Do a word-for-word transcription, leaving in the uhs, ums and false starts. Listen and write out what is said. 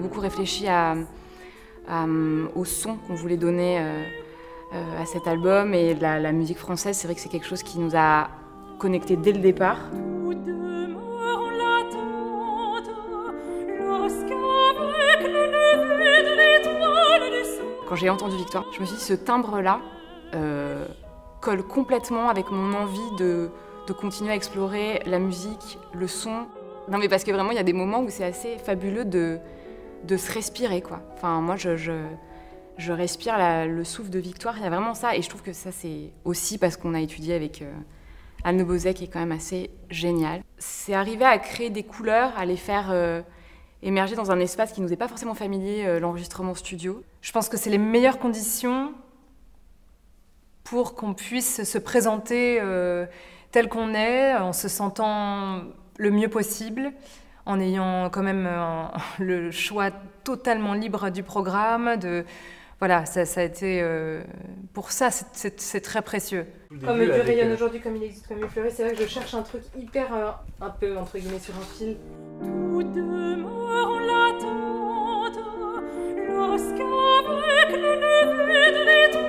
beaucoup réfléchi à, à, au son qu'on voulait donner euh, euh, à cet album, et la, la musique française, c'est vrai que c'est quelque chose qui nous a connectés dès le départ. Quand j'ai entendu Victoire, je me suis dit, ce timbre-là euh, colle complètement avec mon envie de, de continuer à explorer la musique, le son. Non mais parce que vraiment, il y a des moments où c'est assez fabuleux de, de se respirer, quoi. Enfin, moi, je, je, je respire la, le souffle de Victoire, il y a vraiment ça. Et je trouve que ça, c'est aussi parce qu'on a étudié avec euh, Anne Le Bozet, qui est quand même assez génial. C'est arriver à créer des couleurs, à les faire... Euh, émerger dans un espace qui nous est pas forcément familier, euh, l'enregistrement studio. Je pense que c'est les meilleures conditions pour qu'on puisse se présenter euh, tel qu'on est, en se sentant le mieux possible, en ayant quand même euh, le choix totalement libre du programme. De, voilà, ça, ça a été... Euh, pour ça, c'est très précieux. Comme il rayonne euh... aujourd'hui, comme il existe, comme il fleurit, c'est vrai que je cherche un truc hyper, euh, un peu, entre guillemets, sur un fil. Tout demeure en l'attente, lorsqu'avec le lever de l'étoile,